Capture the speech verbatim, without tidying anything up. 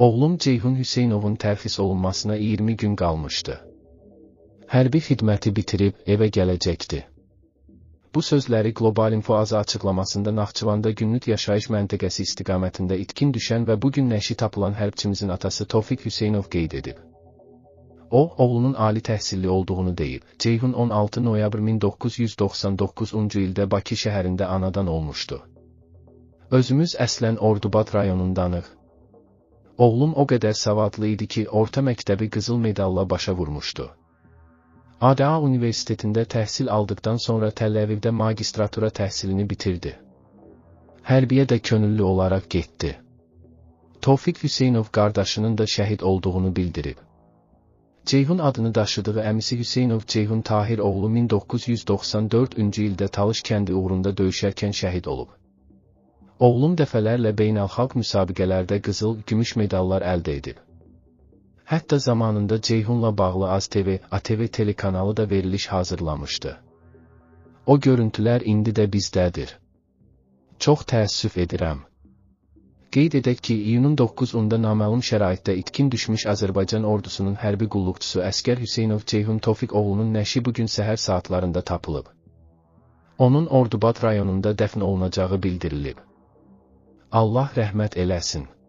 Oğlum Ceyhun Hüseynovun tərxis olunmasına iyirmi gün qalmışdı. Hərbi xidməti bitirib evə gələcəkdi. Bu sözləri Qlobal Info azı açıqlamasında Naxçıvanda günlük yaşayış məntəqəsi istiqamətində itkin düşən və bugün nəşi tapılan hərbçimizin atası Tofiq Hüseynov qeyd edib. O, oğlunun ali təhsilli olduğunu deyib. Ceyhun on altı noyabr min doqquz yüz doxsan doqquzuncu ildə Bakı şəhərində anadan olmuşdu. Özümüz əslən Ordubad rayonundanıq. Oğlum o qədər savadlı idi ki, orta məktəbi qızıl medalla başa vurmuşdu. A D A Universitetində təhsil aldıqdan sonra Təl-Əvivdə magistratura təhsilini bitirdi. Hərbiyə də könüllü olaraq getdi. Tofiq Hüseynov qardaşının da şəhid olduğunu bildirib. Ceyhun adını daşıdığı əmisi Hüseynov Ceyhun Tahir oğlu min doqquz yüz doxsan dördüncü ildə Talış kəndi uğrunda döyüşərkən şəhid olub. Oğlum dəfələrlə beynəlxalq müsabiqələrdə qızıl, gümüş medallar əldə edib. Hətta zamanında Ceyhunla bağlı Az T V, A T V telekanalı da veriliş hazırlamışdı. O görüntülər indi də bizdədir. Çox təəssüf edirəm. Qeyd edək ki, iyunun doqquzunda naməlum şəraitdə itkin düşmüş Azərbaycan ordusunun hərbi qulluqçusu Əskər Hüseynov Ceyhun Tofiq oğlunun nəşi bugün səhər saatlarında tapılıb. Onun Ordubad rayonunda dəfn olunacağı bildirilib. Allah rəhmət eləsin.